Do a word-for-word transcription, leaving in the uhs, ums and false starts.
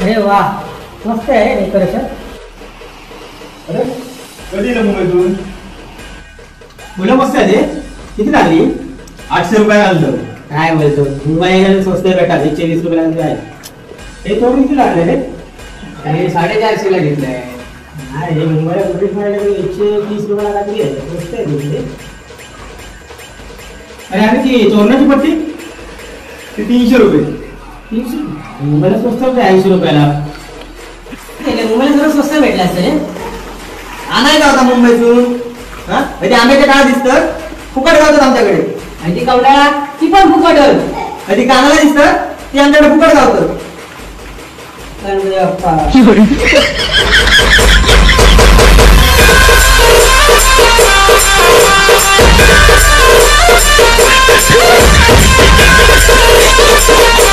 अरे वा मस्त आहे डेकोरेशन. अरे कधी येलं मुंबईतून? मुलं मस्त आहे ते. किती लागली? आठशे रुपये आणलं. काय बोलतो मुंबई स्वस्त भेटा एकशे वीस रुपयाला आहे. हे थोडं किती लागले रे? अरे साडेचारशे ला घेतलंय. नाही मुंबईला बुटीक मध्ये एकशे वीस रुपयाला लागली आहे. स्वस्त आहे तिथे. अरे अरे ती चोरणाची पट्टी ते तीनशे रुपये. तीनशे मुंबईला स्वस्त होते ऐंशी रुपयाला. मुंबईला जरा स्वस्त भेटला असेल. आणायचा होता मुंबईतून. हा म्हणजे आंब्याच्या काळा दिसतं फुकट गावतात आमच्याकडे. आणि ती कवडा ती पण फुकट. कधी कानाला दिसतं ती आमच्याकडे फुकट गावतं. Ganpati Bappa. We'll be right back.